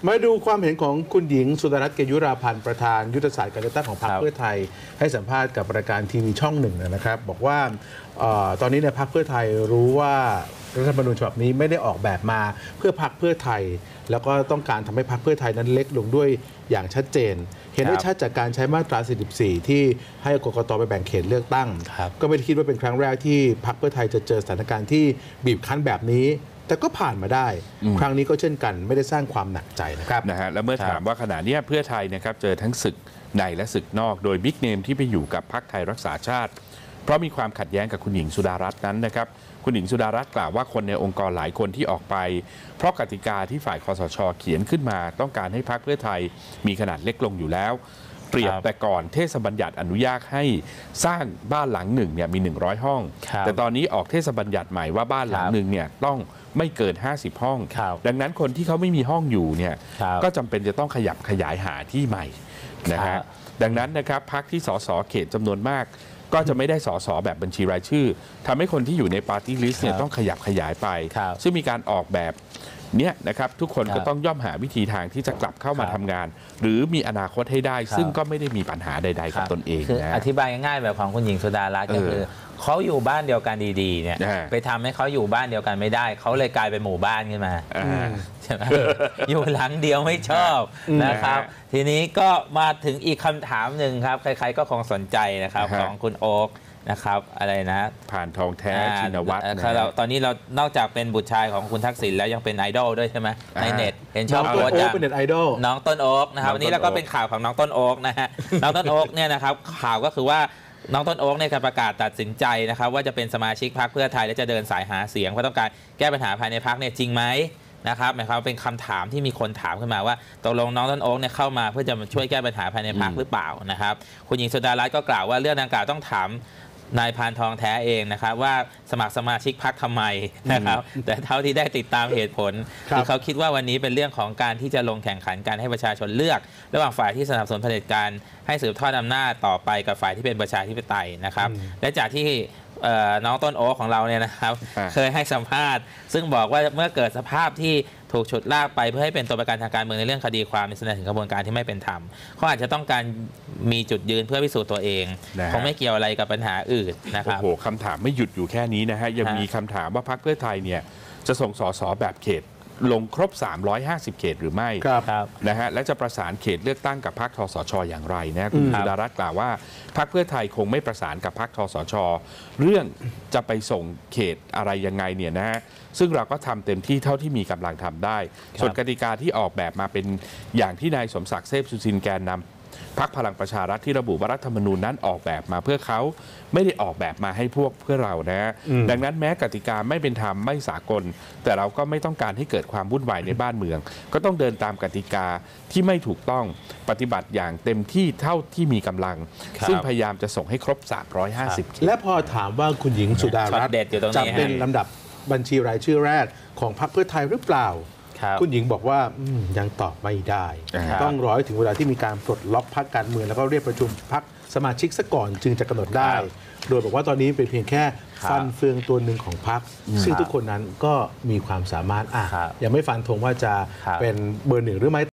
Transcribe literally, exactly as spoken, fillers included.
มาดูความเห็นของคุณหญิงสุดารัตน์เกยุราพันธ์ประธานยุทธศาสตร์การเลือกตั้งของพรรคเพื่อไทยให้สัมภาษณ์กับรายการทีวีช่องหนึ่งนะครับบอกว่าตอนนี้ในพรรคเพื่อไทยรู้ว่ารัฐธรรมนูญฉบับนี้ไม่ได้ออกแบบมาเพื่อพรรคเพื่อไทยแล้วก็ต้องการทำให้พรรคเพื่อไทยนั้นเล็กลงด้วยอย่างชัดเจนเห็นได้ชัดจากการใช้มาตราสี่สิบสี่ที่ให้กกตไปแบ่งเขตเลือกตั้งก็ไม่ได้คิดว่าเป็นครั้งแรกที่พรรคเพื่อไทยจะเจอสถานการณ์ที่บีบคั้นแบบนี้แต่ก็ผ่านมาได้ครั้งนี้ก็เช่นกันไม่ได้สร้างความหนักใจนะครับนะฮะแล้วเมื่อถามว่าขณะนี้เพื่อไทยนะครับเจอทั้งศึกในและศึกนอกโดยบิ๊กเนมที่ไปอยู่กับพรรคไทยรักษาชาติเพราะมีความขัดแย้งกับคุณหญิงสุดารัตน์นั้นนะครับคุณหญิงสุดารัตน์กล่าวว่าคนในองค์กรหลายคนที่ออกไปเพราะกติกาที่ฝ่ายคสช.เขียนขึ้นมาต้องการให้พรรคเพื่อไทยมีขนาดเล็กลงอยู่แล้วเปรียบแต่ก่อนเทศบัญญัติอนุญาตให้สร้างบ้านหลังหนึ่งเนี่ยมีหนึ่งร้อยห้องแต่ตอนนี้ออกเทศบัญญัติใหม่ว่าบ้านหลังหนึ่งเนี่ยต้องไม่เกินห้าสิบห้องดังนั้นคนที่เขาไม่มีห้องอยู่เนี่ยก็จำเป็นจะต้องขยับขยายหาที่ใหม่นะฮะดังนั้นนะครับพรรคที่สสเขตจำนวนมากก็จะไม่ได้สสแบบบัญชีรายชื่อทำให้คนที่อยู่ในปาร์ตี้ลิสต์เนี่ยต้องขยับขยายไปซึ่งมีการออกแบบเนี้ยนะครับทุกคนก็ต้องย่อมหาวิธีทางที่จะกลับเข้ามาทำงานหรือมีอนาคตให้ได้ซึ่งก็ไม่ได้มีปัญหาใดๆกับตนเองนะอธิบายง่ายๆแบบของคุณหญิงสุดารัตน์ก็คือเขาอยู่บ้านเดียวกันดีๆเนี่ยไปทำให้เขาอยู่บ้านเดียวกันไม่ได้เขาเลยกลายเป็นหมู่บ้านขึ้นมาใช่ไหมอยู่หลังเดียวไม่ชอบนะครับทีนี้ก็มาถึงอีกคำถามหนึ่งครับใครๆก็คงสนใจนะครับของคุณโอ๊คนะครับอะไรนะผ่านทองแท้ชินวัตรตอนนี้เรานอกจากเป็นบุตรชายของคุณทักษิณแล้วยังเป็นไอดอลด้วยใช่ไหมในเน็ตเห็นชอบโพสต์เป็นเน็ตไอดอลน้องต้นโอ๊กนะครับวันนี้เราก็เป็นข่าวของน้องต้นโอ๊กนะฮะน้องต้นโอ๊กเนี่ยนะครับข่าวก็คือว่าน้องต้นโอ๊กเนี่ยประกาศตัดสินใจนะครับว่าจะเป็นสมาชิกพรรคเพื่อไทยและจะเดินสายหาเสียงเพราะต้องการแก้ปัญหาภายในพรรคเนี่ยจริงไหมนะครับหมายความเป็นคำถามที่มีคนถามขึ้นมาว่าตกลงน้องต้นโอ๊กเนี่ยเข้ามาเพื่อจะมาช่วยแก้ปัญหาภายในพรรคหรือเปล่านะครับคุณหญิงสุดารัตน์ก็กล่าวว่าเรื่องดังกล่าวต้องถามนายพานทองแท้เองนะครับว่าสมัครสมาชิกพรรคทำไมนะครับแต่เท่าที่ได้ติดตามเหตุผลคือเขาคิดว่าวันนี้เป็นเรื่องของการที่จะลงแข่งขันการให้ประชาชนเลือกระหว่างฝ่ายที่สนับสนุนเผด็จการให้สืบทอดอำนาจต่อไปกับฝ่ายที่เป็นประชาธิปไตยนะครับและจากที่น้องต้นโอ๊คของเราเนี่ยนะครับเคยให้สัมภาษณ์ซึ่งบอกว่าเมื่อเกิดสภาพที่ถูกฉุดลากไปเพื่อให้เป็นตัวประกันทางการเมืองในเรื่องคดีความในแสดงถึงกระบวนการที่ไม่เป็นธรรมเขาอาจจะต้องการมีจุดยืนเพื่อพิสูจน์ตัวเองคงไม่เกี่ยวอะไรกับปัญหาอื่นนะครับโอ้โหคำถามไม่หยุดอยู่แค่นี้นะฮะยังมีคำถามว่าพรรคเพื่อไทยเนี่ยจะส่งสสแบบเขตลงครบสามร้อยห้าสิบเขตหรือไม่นะฮะและจะประสานเขตเลือกตั้งกับพรรคทสช.อย่างไรนะคุณสุดารัตน์กล่าวว่าพรรคเพื่อไทยคงไม่ประสานกับพรรคทสช.เรื่องจะไปส่งเขตอะไรยังไงเนี่ยนะฮะซึ่งเราก็ทำเต็มที่เท่าที่มีกำลังทำได้ส่วนกติกาที่ออกแบบมาเป็นอย่างที่นายสมศักดิ์เทพสุทินแกนนำพรรคพลังประชารัฐที่ระบุว่ารัฐธรรมนูญนั้นออกแบบมาเพื่อเขาไม่ได้ออกแบบมาให้พวกเพื่อเรานะดังนั้นแม้กติกาไม่เป็นธรรมไม่สากลแต่เราก็ไม่ต้องการให้เกิดความวุ่นวายในบ้านเมืองก็ต้องเดินตามกติกาที่ไม่ถูกต้องปฏิบัติอย่างเต็มที่เท่าที่มีกำลังซึ่งพยายามจะส่งให้ครบสามร้อยห้าสิบและพอถามว่าคุณหญิงสุดารัตน์จะเป็นลำดับบัญชีรายชื่อแรกของพรรคเพื่อไทยหรือเปล่าคุณหญิงบอกว่ายังตอบไม่ได้ต้องรอถึงเวลาที่มีการปลดล็อกพรรคการเมืองแล้วก็เรียกประชุมพรรคสมาชิกซะก่อนจึงจะกำหนดได้โดยบอกว่าตอนนี้เป็นเพียงแค่ฟันเฟืองตัวหนึ่งของพรรคซึ่งทุกคนนั้นก็มีความสามารถอ่ะยังไม่ฟันธงว่าจะเป็นเบอร์หนึ่งหรือไม่